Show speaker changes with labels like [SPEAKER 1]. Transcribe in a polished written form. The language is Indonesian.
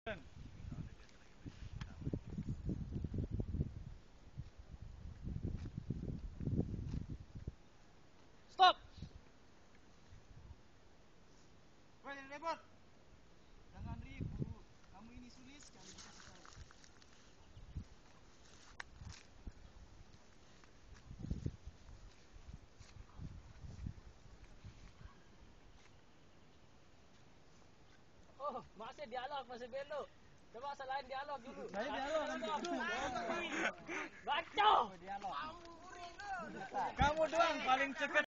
[SPEAKER 1] Stop! Woi, repot. Jangan ribut. Kamu ini sulit sekali dikasih tahu.
[SPEAKER 2] Oh, masih dialog, masih belok. Coba selain dialog dulu.
[SPEAKER 1] Saya dialog.
[SPEAKER 2] Baca.
[SPEAKER 1] Kamu doang paling cepat.